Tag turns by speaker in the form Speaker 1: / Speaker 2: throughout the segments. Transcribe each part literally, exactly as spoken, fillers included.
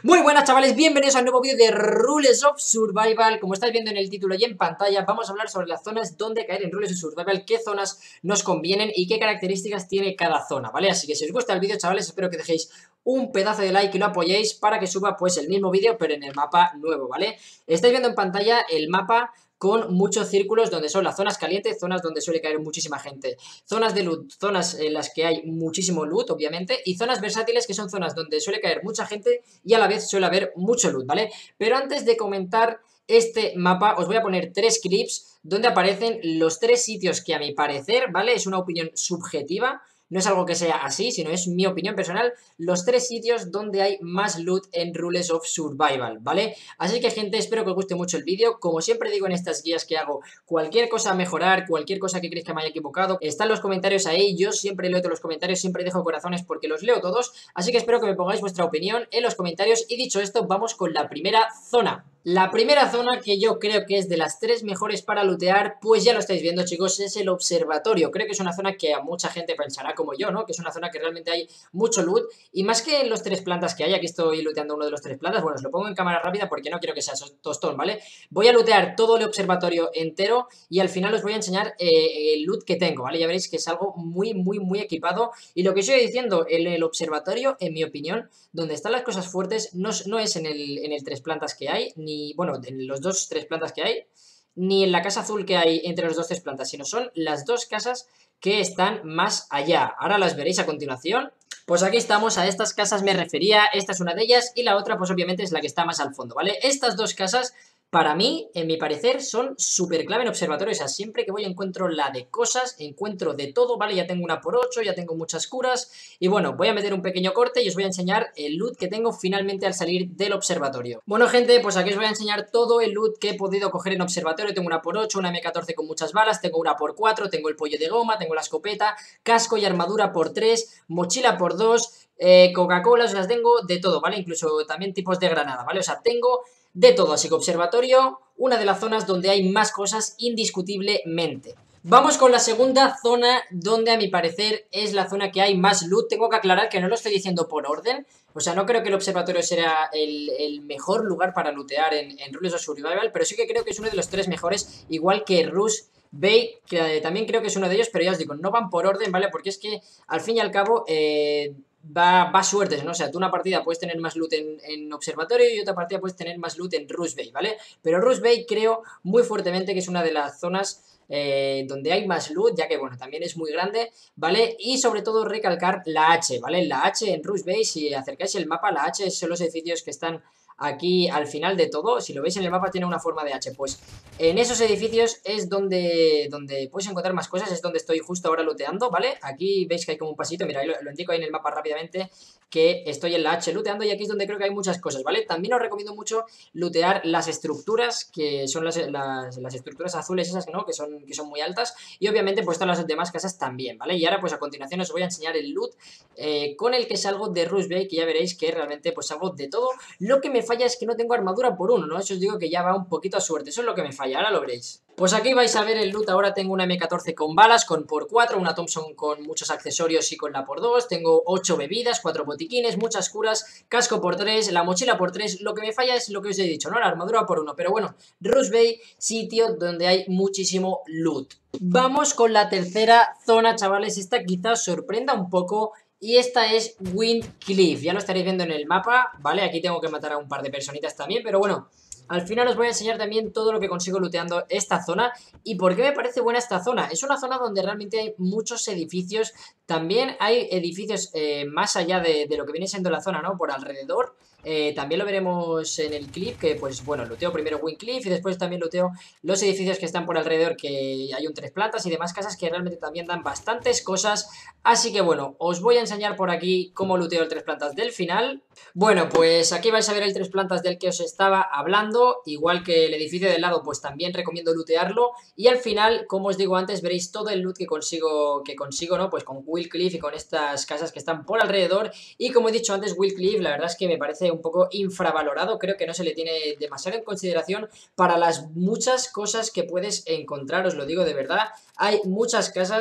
Speaker 1: Muy buenas chavales, bienvenidos a un nuevo vídeo de Rules of Survival. Como estáis viendo en el título y en pantalla, vamos a hablar sobre las zonas donde caer en Rules of Survival, qué zonas nos convienen y qué características tiene cada zona, ¿vale? Así que si os gusta el vídeo, chavales, espero que dejéis un pedazo de like y lo apoyéis para que suba pues el mismo vídeo pero en el mapa nuevo, ¿vale? Estáis viendo en pantalla el mapa con muchos círculos donde son las zonas calientes, zonas donde suele caer muchísima gente, zonas de loot, zonas en las que hay muchísimo loot, obviamente, y zonas versátiles que son zonas donde suele caer mucha gente y a la vez suele haber mucho loot, ¿vale? Pero antes de comentar este mapa, os voy a poner tres clips donde aparecen los tres sitios que a mi parecer, ¿vale? Es una opinión subjetiva. No es algo que sea así, sino es mi opinión personal. Los tres sitios donde hay más loot en Rules of Survival, ¿vale? Así que, gente, espero que os guste mucho el vídeo. Como siempre digo en estas guías que hago, cualquier cosa a mejorar, cualquier cosa que creéis que me haya equivocado, están los comentarios ahí. Yo siempre leo todos los comentarios, siempre dejo corazones porque los leo todos. Así que espero que me pongáis vuestra opinión en los comentarios. Y dicho esto, vamos con la primera zona. La primera zona, que yo creo que es de las tres mejores para lootear, pues ya lo estáis viendo, chicos, es el observatorio. Creo que es una zona que a mucha gente pensará como yo, ¿no? Que es una zona que realmente hay mucho loot. Y más que en los tres plantas que hay, aquí estoy looteando uno de los tres plantas. Bueno, os lo pongo en cámara rápida porque no quiero que sea tostón, ¿vale? Voy a lootear todo el observatorio entero y al final os voy a enseñar eh, el loot que tengo, ¿vale? Ya veréis que es algo muy, muy, muy equipado. Y lo que os estoy diciendo, en el observatorio, en mi opinión, donde están las cosas fuertes, no, no es en el, en el tres plantas que hay, ni bueno, en los dos tres plantas que hay, ni en la casa azul que hay entre los dos tres plantas, sino son las dos casas que están más allá. Ahora las veréis a continuación. Pues aquí estamos, a estas casas me refería, esta es una de ellas y la otra pues obviamente es la que está más al fondo, ¿vale? Estas dos casas, para mí, en mi parecer, son súper clave en observatorio. O sea, siempre que voy encuentro la de cosas, encuentro de todo, ¿vale? Ya tengo una por ocho, ya tengo muchas curas. Y bueno, voy a meter un pequeño corte y os voy a enseñar el loot que tengo finalmente al salir del observatorio. Bueno, gente, pues aquí os voy a enseñar todo el loot que he podido coger en observatorio. Tengo una por ocho, una eme catorce con muchas balas, tengo una por cuatro, tengo el pollo de goma, tengo la escopeta, casco y armadura por tres, mochila por dos, eh, Coca-Cola, os las tengo de todo, ¿vale? Incluso también tipos de granada, ¿vale? O sea, tengo de todo, así que observatorio, una de las zonas donde hay más cosas indiscutiblemente. Vamos con la segunda zona, donde a mi parecer es la zona que hay más loot. Tengo que aclarar que no lo estoy diciendo por orden, o sea, no creo que el observatorio sea el, el mejor lugar para lootear en, en Rules of Survival, pero sí que creo que es uno de los tres mejores, igual que Rush Bay, que también creo que es uno de ellos, pero ya os digo, no van por orden, ¿vale? Porque es que, al fin y al cabo, eh... Va, va suertes, ¿no? O sea, tú una partida puedes tener más loot en, en observatorio y otra partida puedes tener más loot en Rush Bay, ¿vale? Pero Rush Bay creo muy fuertemente que es una de las zonas eh, donde hay más loot, ya que, bueno, también es muy grande, ¿vale? Y sobre todo recalcar la H, ¿vale? La H en Rush Bay, si acercáis el mapa, la H son los edificios que están aquí al final de todo. Si lo veis en el mapa tiene una forma de H, pues en esos edificios es donde, donde puedes encontrar más cosas, es donde estoy justo ahora looteando, ¿vale? Aquí veis que hay como un pasito, mira, lo, lo indico ahí en el mapa rápidamente, que estoy en la H looteando y aquí es donde creo que hay muchas cosas, ¿vale? También os recomiendo mucho lootear las estructuras, que son las, las, las estructuras azules esas, ¿no? Que son, que son muy altas y obviamente pues todas las demás casas también, ¿vale? Y ahora pues a continuación os voy a enseñar el loot eh, con el que salgo de Rush Bay, que ya veréis que realmente pues salgo de todo. Lo que me falla es que no tengo armadura por uno, ¿no? Eso os digo que ya va un poquito a suerte, eso es lo que me falla, ahora lo veréis. Pues aquí vais a ver el loot. Ahora tengo una eme catorce con balas, con por cuatro, una Thompson con muchos accesorios y con la por dos, tengo ocho bebidas, cuatro botiquines, muchas curas, casco por tres, la mochila por tres. Lo que me falla es lo que os he dicho, ¿no? La armadura por uno, pero bueno, Rush Bay, sitio donde hay muchísimo loot. Vamos con la tercera zona, chavales. Esta quizás sorprenda un poco y esta es Windcliff. Ya lo estaréis viendo en el mapa, ¿vale? Aquí tengo que matar a un par de personitas también, pero bueno, al final os voy a enseñar también todo lo que consigo looteando esta zona. ¿Y por qué me parece buena esta zona? Es una zona donde realmente hay muchos edificios. También hay edificios eh, más allá de, de lo que viene siendo la zona, ¿no? Por alrededor. Eh, también lo veremos en el clip, que pues bueno, looteo primero Windcliff y después también looteo los edificios que están por alrededor, que hay un tres plantas y demás casas que realmente también dan bastantes cosas. Así que bueno, os voy a enseñar por aquí cómo looteo el tres plantas del final. Bueno, pues aquí vais a ver el tres plantas del que os estaba hablando, igual que el edificio del lado, pues también recomiendo lootearlo. Y al final, como os digo antes, veréis todo el loot que consigo, que consigo, ¿no? Pues con Windcliff y con estas casas que están por alrededor. Y como he dicho antes, Windcliff, la verdad es que me parece un poco infravalorado, creo que no se le tiene demasiado en consideración para las muchas cosas que puedes encontrar, os lo digo de verdad. Hay muchas casas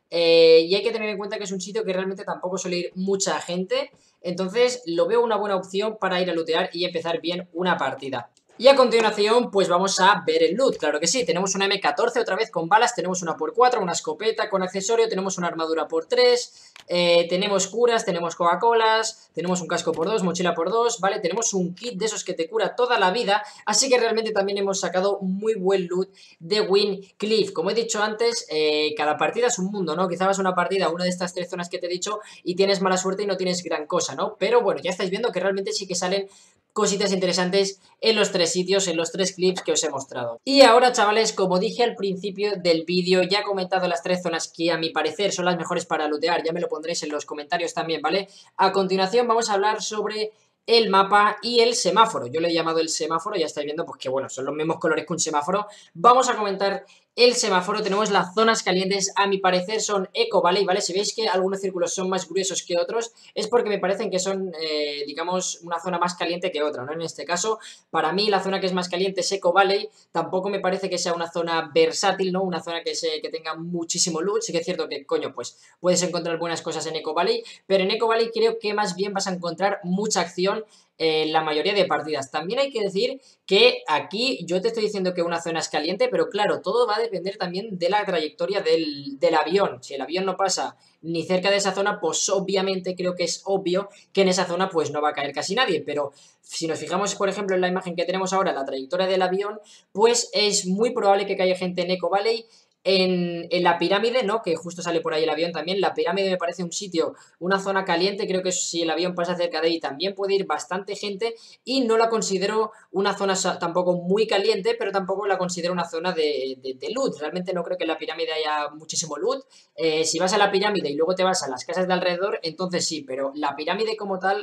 Speaker 1: eh, y hay que tener en cuenta que es un sitio que realmente tampoco suele ir mucha gente, entonces lo veo una buena opción para ir a lootear y empezar bien una partida. Y a continuación, pues vamos a ver el loot, claro que sí, tenemos una eme catorce otra vez con balas, tenemos una por cuatro, una escopeta con accesorio, tenemos una armadura por tres, eh, tenemos curas, tenemos Coca-Colas, tenemos un casco por dos, mochila por dos, ¿vale? Tenemos un kit de esos que te cura toda la vida, así que realmente también hemos sacado muy buen loot de Wincliff. Como he dicho antes, eh, cada partida es un mundo, ¿no? Quizá vas a una partida a una de estas tres zonas que te he dicho y tienes mala suerte y no tienes gran cosa, ¿no? Pero bueno, ya estáis viendo que realmente sí que salen cositas interesantes en los tres sitios, en los tres clips que os he mostrado. Y ahora, chavales, como dije al principio del vídeo, ya he comentado las tres zonas que a mi parecer son las mejores para lootear, ya me lo pondréis en los comentarios también, ¿vale? A continuación vamos a hablar sobre el mapa y el semáforo. Yo le he llamado el semáforo, ya estáis viendo pues que bueno, son los mismos colores que un semáforo. Vamos a comentar el semáforo. Tenemos las zonas calientes, a mi parecer son Eco Valley, ¿vale? Si veis que algunos círculos son más gruesos que otros, es porque me parecen que son, eh, digamos, una zona más caliente que otra, ¿no? En este caso, para mí la zona que es más caliente es Eco Valley, tampoco me parece que sea una zona versátil, ¿no? Una zona que, se, que tenga muchísimo loot, sí que es cierto que, coño, pues puedes encontrar buenas cosas en Eco Valley, pero en Eco Valley creo que más bien vas a encontrar mucha acción en la mayoría de partidas. También hay que decir que aquí yo te estoy diciendo que una zona es caliente, pero claro, todo va a depender también de la trayectoria del, del avión. Si el avión no pasa ni cerca de esa zona, pues obviamente creo que es obvio que en esa zona pues no va a caer casi nadie, pero si nos fijamos, por ejemplo, en la imagen que tenemos ahora, la trayectoria del avión, pues es muy probable que caiga gente en Eco Valley. En, en la pirámide, ¿no? Que justo sale por ahí el avión también. La pirámide me parece un sitio, una zona caliente. Creo que si el avión pasa cerca de ahí también puede ir bastante gente. Y no la considero una zona tampoco muy caliente, pero tampoco la considero una zona de, de, de loot. Realmente no creo que en la pirámide haya muchísimo loot. Eh, si vas a la pirámide y luego te vas a las casas de alrededor, entonces sí, pero la pirámide como tal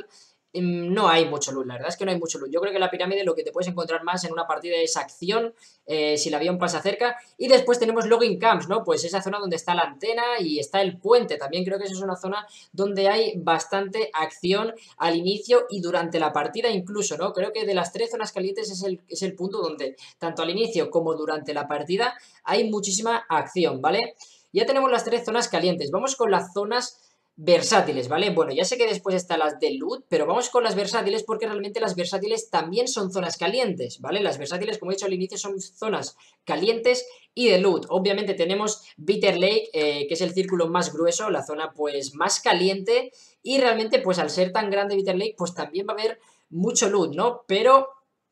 Speaker 1: no hay mucho loot, la verdad es que no hay mucho loot. Yo creo que la pirámide lo que te puedes encontrar más en una partida es acción, eh, si el avión pasa cerca. Y después tenemos logging camps, ¿no? Pues esa zona donde está la antena y está el puente. También creo que esa es una zona donde hay bastante acción al inicio y durante la partida incluso, ¿no? Creo que de las tres zonas calientes es el, es el punto donde tanto al inicio como durante la partida hay muchísima acción, ¿vale? Ya tenemos las tres zonas calientes. Vamos con las zonas versátiles, ¿vale? Bueno, ya sé que después están las de loot, pero vamos con las versátiles porque realmente las versátiles también son zonas calientes, ¿vale? Las versátiles, como he dicho al inicio, son zonas calientes y de loot. Obviamente tenemos Bitter Lake, eh, que es el círculo más grueso, la zona pues más caliente, y realmente pues al ser tan grande Bitter Lake, pues también va a haber mucho loot, ¿no? Pero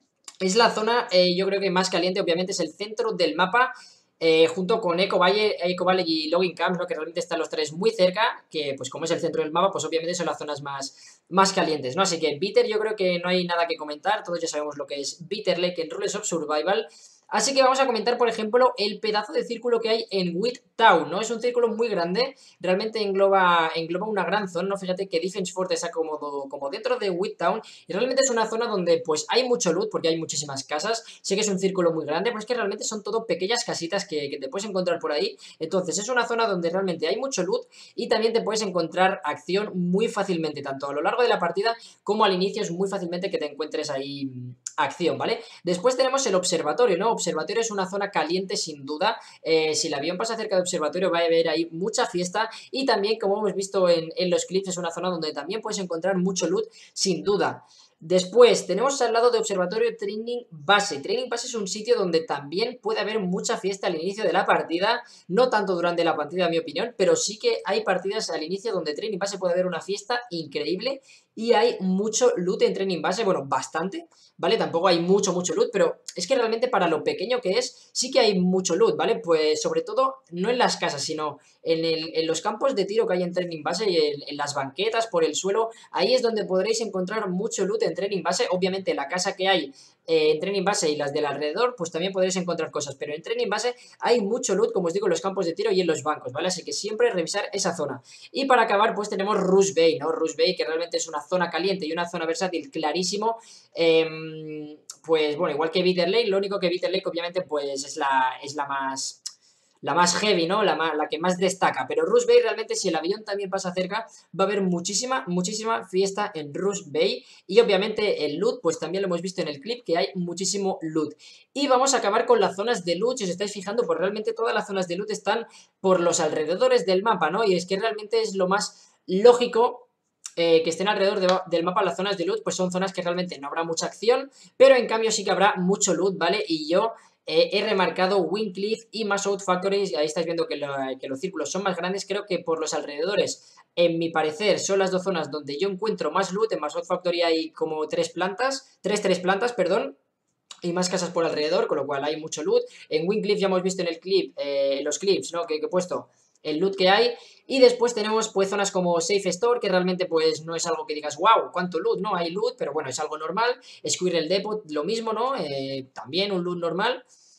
Speaker 1: es la zona, eh, yo creo que más caliente, obviamente es el centro del mapa, eh, junto con Eco Valley, Eco Valley y Logging Camps, ¿no? Que realmente están los tres muy cerca, que pues como es el centro del mapa, pues obviamente son las zonas más, más calientes, ¿no? Así que Bitter yo creo que no hay nada que comentar, todos ya sabemos lo que es Bitter Lake en Rules of Survival. Así que vamos a comentar, por ejemplo, el pedazo de círculo que hay en Wheat Town, ¿no? Es un círculo muy grande, realmente engloba, engloba una gran zona, ¿no? Fíjate que Defense Fort está como, como dentro de Wheat Town y realmente es una zona donde pues hay mucho loot porque hay muchísimas casas. Sé que es un círculo muy grande, pero es que realmente son todo pequeñas casitas que, que te puedes encontrar por ahí. Entonces es una zona donde realmente hay mucho loot y también te puedes encontrar acción muy fácilmente, tanto a lo largo de la partida como al inicio es muy fácilmente que te encuentres ahí acción, ¿vale? Después tenemos el observatorio, ¿no? Observatorio es una zona caliente sin duda. Eh, si el avión pasa cerca del observatorio va a haber ahí mucha fiesta y también, como hemos visto en, en los clips, es una zona donde también puedes encontrar mucho loot sin duda. Después tenemos al lado de observatorio Training Base. Training Base es un sitio donde también puede haber mucha fiesta al inicio de la partida, no tanto durante la partida en mi opinión, pero sí que hay partidas al inicio donde Training Base puede haber una fiesta increíble y hay mucho loot en Training Base, bueno, bastante, ¿vale? Tampoco hay mucho, mucho loot, pero es que realmente para lo pequeño que es, sí que hay mucho loot, ¿vale? Pues sobre todo, no en las casas, sino en, el, en los campos de tiro que hay en Training Base y en, en las banquetas, por el suelo, ahí es donde podréis encontrar mucho loot en Training Base. Obviamente la casa que hay eh, en Training Base y las del alrededor, pues también podréis encontrar cosas, pero en Training Base hay mucho loot, como os digo, en los campos de tiro y en los bancos, ¿vale? Así que siempre revisar esa zona. Y para acabar, pues tenemos Rush Bay, ¿no? Rush Bay, que realmente es una zona caliente y una zona versátil clarísimo. Eh, pues bueno, igual que Bitter Lake, lo único que Bitter Lake obviamente pues es la, es la más... la más heavy, ¿no? La, la que más destaca. Pero Rush Bay realmente, si el avión también pasa cerca, va a haber muchísima, muchísima fiesta en Rush Bay. Y obviamente el loot, pues también lo hemos visto en el clip, que hay muchísimo loot. Y vamos a acabar con las zonas de loot. Si os estáis fijando, pues realmente todas las zonas de loot están por los alrededores del mapa, ¿no? Y es que realmente es lo más lógico. Eh, que estén alrededor de, del mapa las zonas de loot, pues son zonas que realmente no habrá mucha acción, pero en cambio sí que habrá mucho loot, ¿vale? Y yo eh, he remarcado Wincliff y Masout Factories, y ahí estáis viendo que, lo, que los círculos son más grandes. Creo que por los alrededores, en mi parecer, son las dos zonas donde yo encuentro más loot. En Masout Factory hay como tres plantas, tres, tres plantas, perdón, y más casas por alrededor, con lo cual hay mucho loot. En Wincliff ya hemos visto en el clip, eh, los clips, ¿no? Que, que he puesto el loot que hay. Y después tenemos pues zonas como Safe Store, que realmente pues no es algo que digas, wow, cuánto loot, no, hay loot, pero bueno, es algo normal. Squirrel Depot, lo mismo, ¿no? Eh, también un loot normal.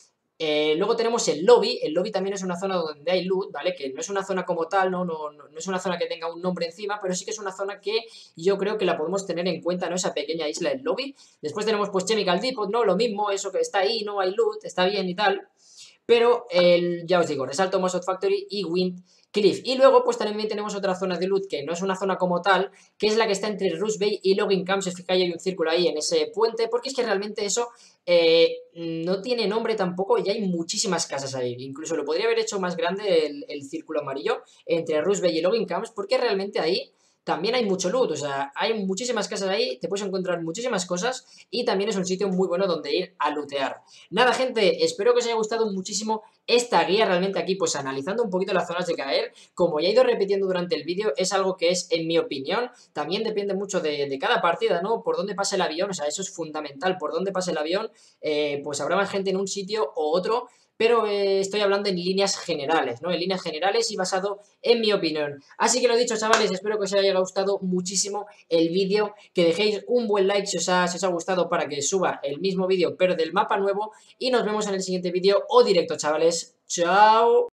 Speaker 1: Eh, luego tenemos el lobby. El lobby también es una zona donde hay loot, ¿vale? Que no es una zona como tal, ¿no? No, no, no es una zona que tenga un nombre encima, pero sí que es una zona que yo creo que la podemos tener en cuenta, ¿no? Esa pequeña isla del lobby. Después tenemos pues Chemical Depot, ¿no? Lo mismo, eso que está ahí, no hay loot, está bien y tal. Pero el, ya os digo, resalto Mossad Factory y Wincliff. Y luego pues también tenemos otra zona de loot que no es una zona como tal, que es la que está entre Rush Bay y Logging Camp. Si os fijáis hay un círculo ahí en ese puente, porque es que realmente eso eh, no tiene nombre tampoco y hay muchísimas casas ahí. Incluso lo podría haber hecho más grande el, el círculo amarillo entre Rush Bay y Logging Camps, porque realmente ahí también hay mucho loot. O sea, hay muchísimas casas ahí, te puedes encontrar muchísimas cosas y también es un sitio muy bueno donde ir a lootear. Nada, gente, espero que os haya gustado muchísimo esta guía. Realmente aquí pues analizando un poquito las zonas de caer, como ya he ido repitiendo durante el vídeo, es algo que es, en mi opinión, también depende mucho de, de cada partida, ¿no? Por dónde pasa el avión, o sea, eso es fundamental, por dónde pasa el avión, eh, pues habrá más gente en un sitio o otro, pero eh, estoy hablando en líneas generales, ¿no? En líneas generales y basado en mi opinión. Así que lo dicho, chavales, espero que os haya gustado muchísimo el vídeo, que dejéis un buen like si os ha, si os ha gustado para que suba el mismo vídeo, pero del mapa nuevo, y nos vemos en el siguiente vídeo o directo, chavales. ¡Chao!